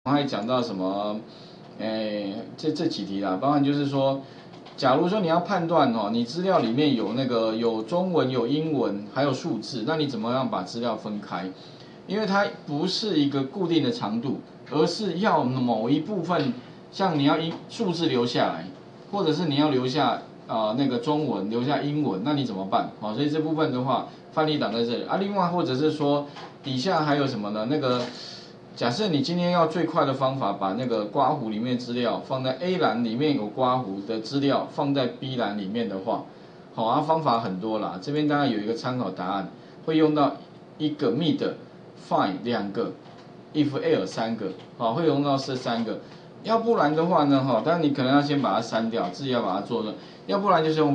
还讲到什么？这几题啦，包含就是说，假如说你要判断哦，你资料里面有中文、有英文，还有数字，那你怎么样把资料分开？因为它不是一个固定的长度，而是要某一部分，像你要数字留下来，或者是你要留下那个中文，留下英文，那你怎么办？好，所以这部分的话，范例档在这里啊。另外或者是说底下还有什么呢？假设你今天要最快的方法，把那个刮胡里面资料放在 A 栏里面有刮胡的资料放在 B 栏里面的话，好啊，方法很多啦。这边当然有一个参考答案，会用到一个 mid、find 2个 if、else 3个，好，会用到这3个。要不然的话呢，当然你可能要先把它删掉，自己要把它做了。要不然就是用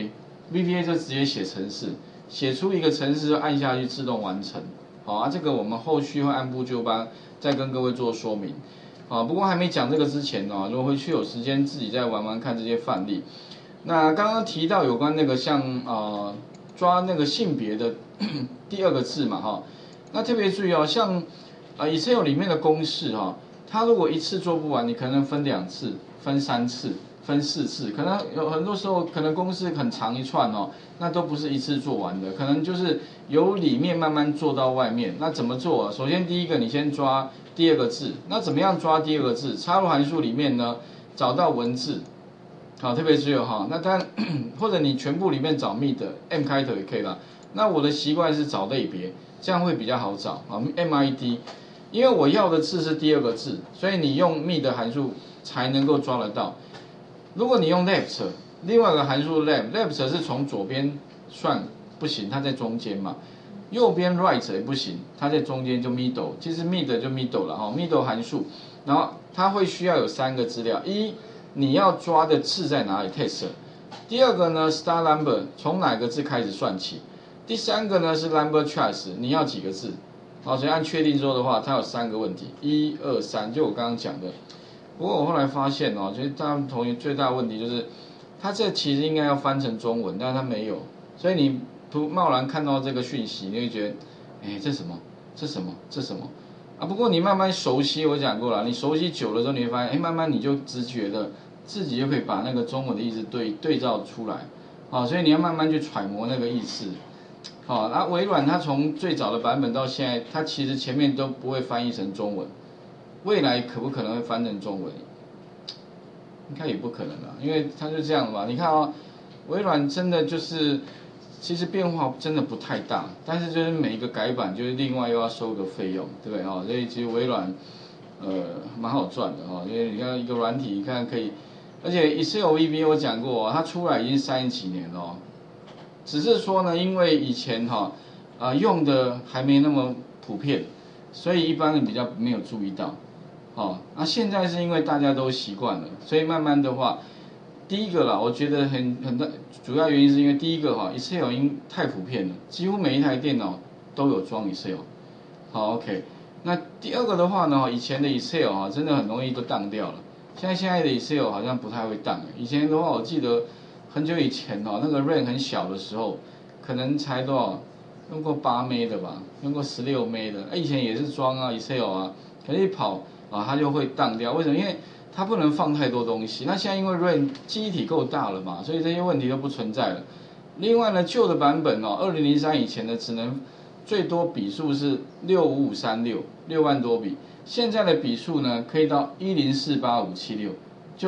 VBA 就直接写程式，写出一个程式就按下去自动完成。好啊，这个我们后续会按部就班再跟各位做说明。不过还没讲这个之前呢，如果回去有时间自己再玩玩看这些范例。那刚刚提到有关那个像抓那个性别的第2个字嘛那特别注意哦，像Excel 里面的公式它如果一次做不完，你可能分2次、分3次、分4次，可能有很多时候可能公式很长一串那都不是一次做完的，可能就是由里面慢慢做到外面。那怎么做？首先第一个，你先抓第2个字。那怎么样抓第2个字？插入函数里面呢，找到文字，好，特别注意那当然或者你全部里面找 mid，M 开头也可以啦。那我的习惯是找类别，这样会比较好找MID，因为我要的字是第2个字，所以你用 mid 函数才能够抓得到。如果你用 left， 另外一个函数 left 是从左边算不行，它在中间嘛。右边 right 也不行，它在中间就 middle， 其实 mid 就 middle 了middle 函数，然后它会需要有3个资料：一，你要抓的字在哪里 text； 第2个呢 start number 从哪个字开始算起；第3个呢是 number choice 你要几个字。好，所以按确定说的话，它有3个问题：1、2、3，就我刚刚讲的。不过我后来发现就是大家同学最大的问题就是，它这其实应该要翻成中文，但是它没有，所以你贸然看到这个讯息，你会觉得，这什么？这什么？这什么？不过你慢慢熟悉，我讲过了，你熟悉久了之后，你会发现，慢慢你就直觉的自己就可以把那个中文的意思对照出来，所以你要慢慢去揣摩那个意思。那微软它从最早的版本到现在，它其实前面都不会翻译成中文。未来可不可能会翻成中文？应该也不可能啦，因为它就这样嘛。你看微软真的就是，其实变化真的不太大，但是就是每一个改版就是另外又要收个费用，对不对所以其实微软，蛮好赚的因为你看一个软体，你看可以，而且 Excel VBA 我讲过它出来已经30几年了只是说呢，因为以前用的还没那么普遍，所以一般人比较没有注意到。那现在是因为大家都习惯了，所以慢慢的话，第一个啦，我觉得很大主要原因是因为第一个Excel 已经太普遍了，几乎每一台电脑都有装 Excel。好 ，OK。那第2个的话呢，以前的 Excel 真的很容易都当掉了，现在的 Excel 好像不太会当。以前的话，我记得很久以前那个 RAM 很小的时候，可能才多少，用过8 M 的吧，用过16 M 的，以前也是装Excel可是一跑它就会当掉。为什么？因为它不能放太多东西。那现在因为 RAM 记忆体够大了嘛，所以这些问题都不存在了。另外呢，旧的版本2003以前的只能最多笔数是65536， 6万多笔。现在的笔数呢，可以到1048576，就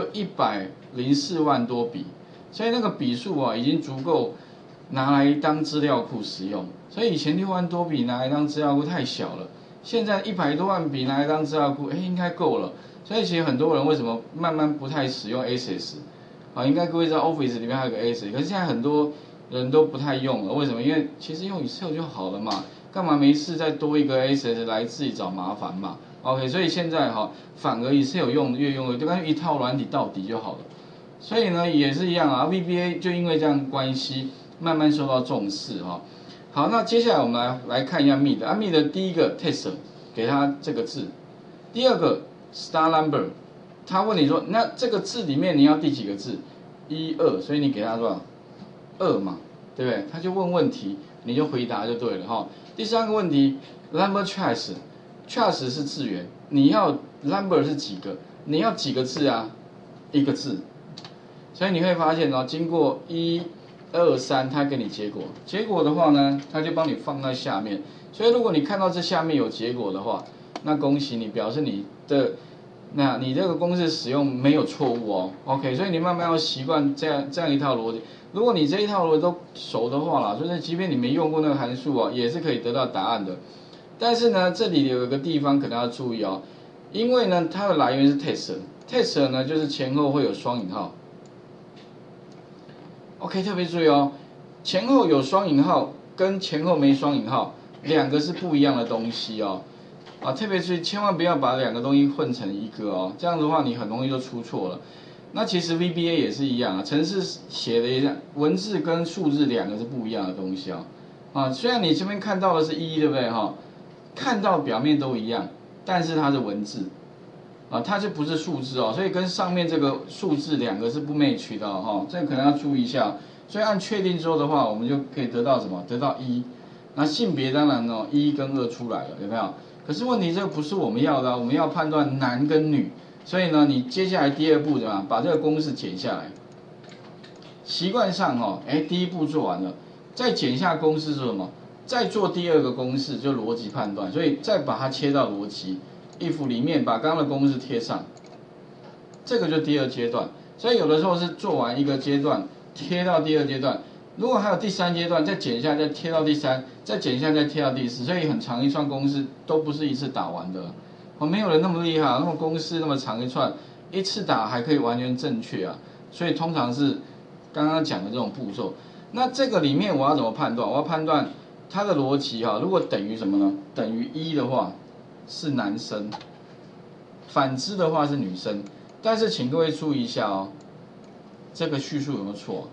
104万多笔。所以那个笔数已经足够拿来当资料库使用。所以以前6万多笔拿来当资料库太小了。现在100多万笔拿来当资料库，应该够了。所以其实很多人为什么慢慢不太使用 Access？ 应该各位知道 Office 里面还有个 Access， 可是现在很多人都不太用了。为什么？因为其实用 Excel 就好了嘛，干嘛没事再多一个 Access 来自己找麻烦嘛 ？OK， 所以现在反而 Excel 越用越就干脆一套软体到底就好了。所以呢，也是一样VBA 就因为这样关系，慢慢受到重视好，那接下来我们来看一下 mid。mid 的第一个 text 给它这个字，第2个 star number， 他问你说，那这个字里面你要第几个字？1、2，所以你给他多少？2嘛，对不对？他就问题，你就回答就对了第3个问题 number choice 是字源，你要 number 是几个，你要几个字啊？一个字。所以你会发现哦，经过1、2、3，它给你结果。结果的话呢，它就帮你放在下面。所以如果你看到这下面有结果的话，那恭喜你，表示你这个公式使用没有错误哦。OK， 所以你慢慢要习惯这样一套逻辑。如果你这一套逻辑都熟的话啦，就是即便你没用过那个函数哦，也是可以得到答案的。但是呢，这里有一个地方可能要注意哦，因为呢它的来源是 test 呢就是前后会有双引号。OK， 特别注意哦，前后有双引号跟前后没双引号，两个是不一样的东西哦。特别注意，千万不要把两个东西混成一个哦，这样的话你很容易就出错了。那其实 VBA 也是一样啊，程式写的一样，文字跟数字两个是不一样的东西哦。虽然你这边看到的是1，对不对哈？看到表面都一样，但是它是文字它就不是数字哦，所以跟上面这个数字两个是不 match 的哦，这个可能要注意一下。所以按确定之后的话，我们就可以得到什么？得到1。那性别当然哦，1跟2出来了，有没有？可是问题这个不是我们要的，我们要判断男跟女。所以呢，你接下来第2步怎么样？把这个公式剪下来。习惯上哦，第1步做完了，再剪下公式是什么？再做第2个公式，就逻辑判断。所以再把它切到逻辑 if 里面，把刚刚的公式贴上。这个就第2阶段。所以有的时候是做完一个阶段，贴到第2阶段。如果还有第3阶段，再剪下，再贴到第3，再剪下，再贴到第4。所以很长一串公式都不是一次打完的。没有人那么厉害，那么公式那么长一串，一次打还可以完全正确啊。所以通常是刚刚讲的这种步骤。那这个里面我要怎么判断？我要判断它的逻辑如果等于什么呢？等于1的话是男生，反之的话是女生。但是请各位注意一下哦，这个叙述有没有错？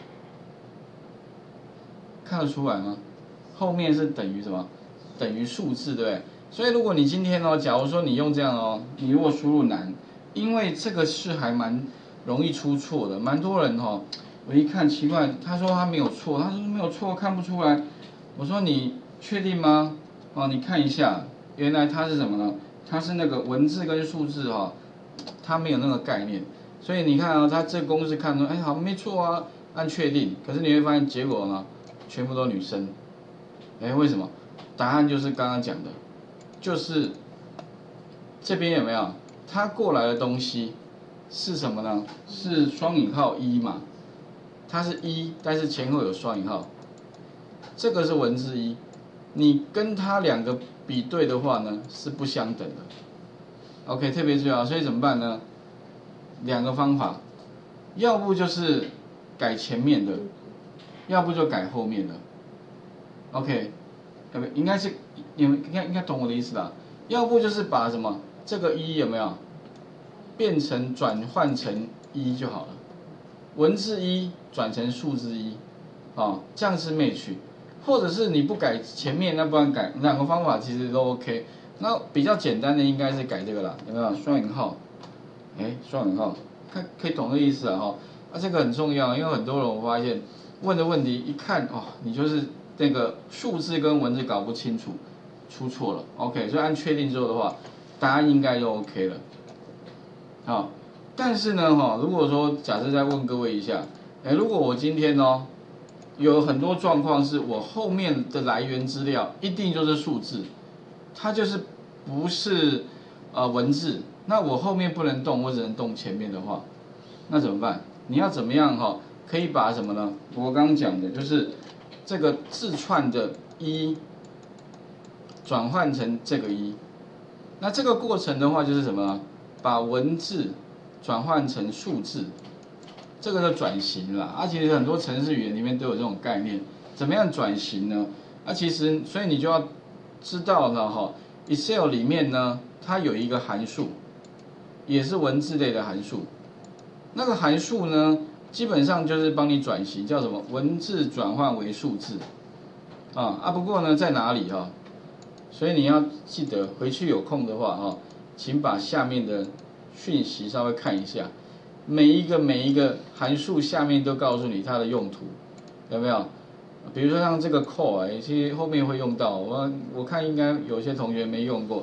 看得出来吗？后面是等于什么？等于数字，对不对？所以如果你今天假如说你用这样你如果输入男，因为这个是还蛮容易出错的，蛮多人我一看奇怪，他说他没有错，他说没有错，看不出来。我说你确定吗？你看一下，原来它是什么呢？它是那个文字跟数字它没有那个概念，所以你看它这个公式看出，好没错啊，按确定。可是你会发现结果呢，全部都女生。为什么？答案就是刚刚讲的，就是这边有没有？它过来的东西是什么呢？是双引号1嘛？它是1，但是前后有双引号，这个是文字1。你跟它两个比对的话呢，是不相等的。OK， 特别重要，所以怎么办呢？两个方法，要不就是改前面的，要不就改后面的。OK， 应该是你们应该懂我的意思吧？要不就是把什么这个1有没有变成转换成1就好了，文字1转成数字1，这样是 match。或者是你不改前面，那不然改两个方法其实都 OK。那比较简单的应该是改这个啦，有没有双引号？双引号，可以懂这个意思啊这个很重要，因为很多人我发现问的问题一看你就是那个数字跟文字搞不清楚，出错了。OK， 所以按确定之后的话，答案应该就 OK 了。但是呢如果说假设再问各位一下，如果我今天有很多状况是我后面的来源资料一定就是数字，它就是不是文字，那我后面不能动，我只能动前面的话，那怎么办？你要怎么样可以把什么呢？我刚刚讲的就是这个字串的1转换成这个1，那这个过程的话就是什么呢？把文字转换成数字。这个叫转型啦，其实很多程式语言里面都有这种概念，怎么样转型呢？其实所以你就要知道呢，Excel 里面呢，它有一个函数，也是文字类的函数，那个函数呢，基本上就是帮你转型，叫什么？文字转换为数字，不过呢，在哪里所以你要记得回去有空的话请把下面的讯息稍微看一下。每一个函数下面都告诉你它的用途，有没有？比如说像这个 call 其实后面会用到，我看应该有些同学没用过。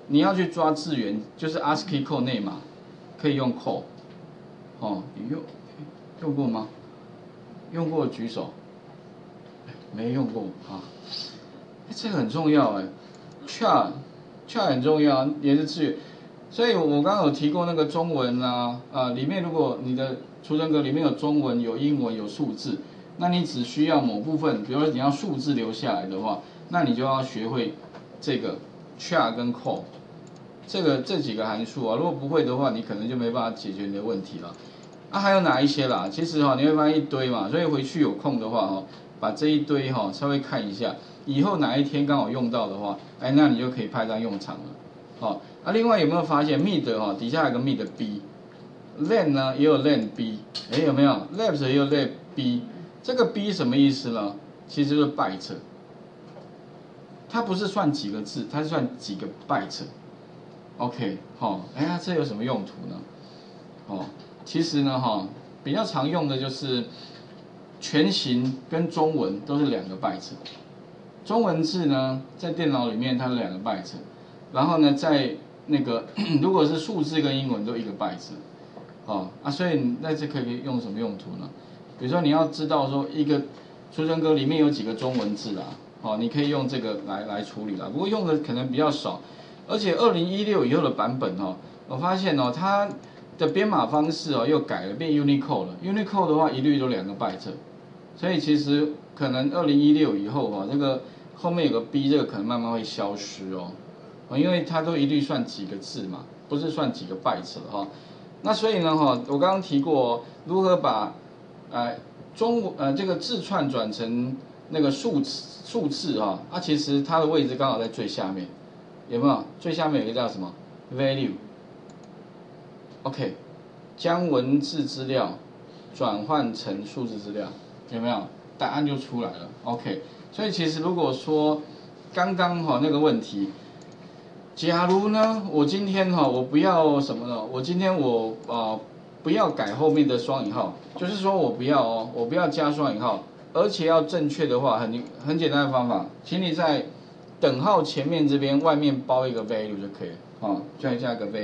你要去抓字源，就是 ASCII code 内码，可以用 code。哦，你用过吗？用过举手。没用过啊。这个很重要哎，char 很重要，也是字源。所以我刚刚有提过那个中文啊，里面如果你的储存格里面有中文、有英文、有数字，那你只需要某部分，比如说你要数字留下来的话，那你就要学会这个 char 跟 call， 这几个函数啊，如果不会的话，你可能就没办法解决你的问题了。还有哪一些啦？其实你会发现一堆嘛，所以回去有空的话把这一堆稍微看一下，以后哪一天刚好用到的话，那你就可以派上用场了。另外有没有发现 mid 底下有个 mid b，len 呢也有 len b， 有没有 labs 也有 lab b， 这个 b 什么意思呢？其实就是 byte， 它不是算几个字，它是算几个 byte。OK， 这有什么用途呢？其实呢比较常用的就是全形跟中文都是2个 byte， 中文字呢在电脑里面它是2个 byte， 然后呢在那个如果是数字跟英文都1个 byte， 所以那这可以用什么用途呢？比如说你要知道说一个储存格里面有几个中文字你可以用这个来处理啦，不过用的可能比较少，而且2016以后的版本我发现它的编码方式又改了，变 Unicode 了。Unicode 的话一律都2个 byte， 所以其实可能2016以后这个后面有个 B， 这个可能慢慢会消失因为它都一律算几个字嘛，不是算几个 byte 了那所以呢我刚刚提过如何把这个字串转成那个数字其实它的位置刚好在最下面，有没有？最下面有一个叫什么 value。OK， 将文字资料转换成数字资料，有没有？答案就出来了。OK， 所以其实如果说刚刚那个问题，假如呢，我今天我不要什么呢？我今天不要改后面的双引号，就是说我不要加双引号，而且要正确的话，很简单的方法，请你在等号前面这边外面包一个 value 就可以了再加一个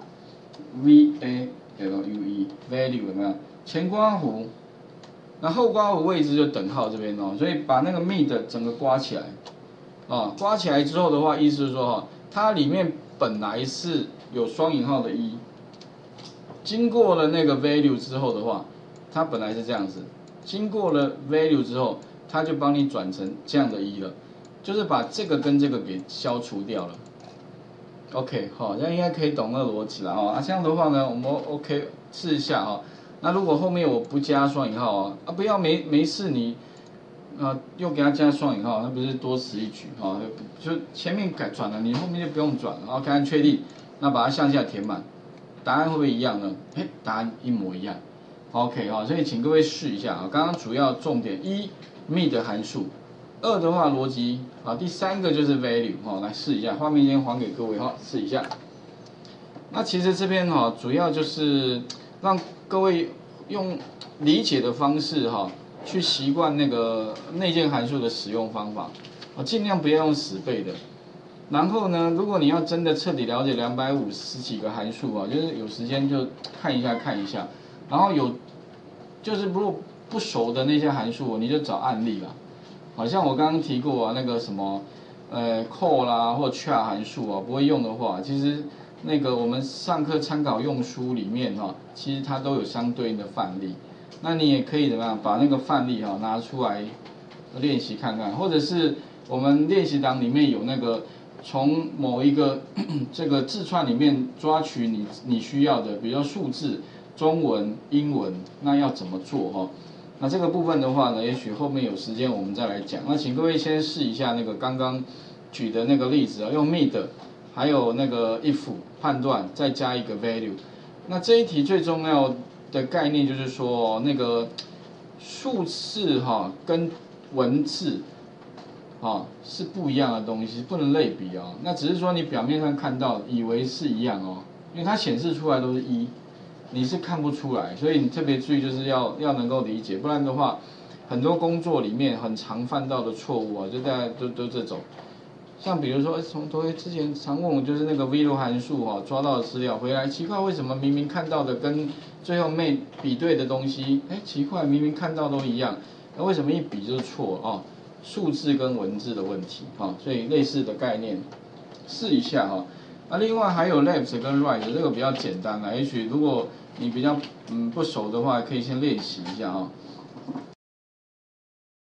value。value value 有没有？前刮弧，那后刮弧位置就等号这边所以把那个 mid 整个刮起来刮起来之后的话，意思是说它里面本来是有双引号的一，经过了那个 value 之后的话，它本来是这样子，经过了 value 之后，它就帮你转成这样的一了，就是把这个跟这个给消除掉了。OK， 这样应该可以懂那个逻辑了这样的话呢，我们 OK 试一下那如果后面我不加双引号不要没事你又给它加双引号，那不是多此一举就前面改转了，你后面就不用转了给它确定，那把它向下填满，答案会不会一样呢？答案一模一样。OK 所以请各位试一下刚刚主要重点mid 函数。2的话逻辑第3个就是 value 来试一下，画面先还给各位试一下。那其实这边主要就是让各位用理解的方式去习惯那个内建函数的使用方法尽量不要用死背的。然后呢，如果你要真的彻底了解250几个函数就是有时间就看一下。然后就是如果不熟的那些函数你就找案例啦。好像我刚刚提过那个什么call 啦或 char 函数不会用的话，其实那个我们上课参考用书里面其实它都有相对应的范例，那你也可以怎么样把那个范例拿出来练习看看，或者是我们练习档里面有那个从某一个这个字串里面抓取你需要的，比如说数字、中文、英文，那要怎么做那这个部分的话呢，也许后面有时间我们再来讲。那请各位先试一下那个刚刚举的那个例子用 mid， 还有那个 if 判断，再加一个 value。那这一题最重要的概念就是说，那个数字跟文字是不一样的东西，不能类比那只是说你表面上看到以为是一样因为它显示出来都是一。你是看不出来，所以你特别注意，就是要能够理解，不然的话，很多工作里面很常犯到的错误就大概都这种， 像比如说，同学之前常问我，就是那个 VLOOK 函数抓到的资料回来，奇怪为什么明明看到的跟最后比对的东西，奇怪明明看到都一样，那为什么一比就是错哦？数字跟文字的问题所以类似的概念试一下另外还有 left 跟 right 这个比较简单也许如果你比较不熟的话，可以先练习一下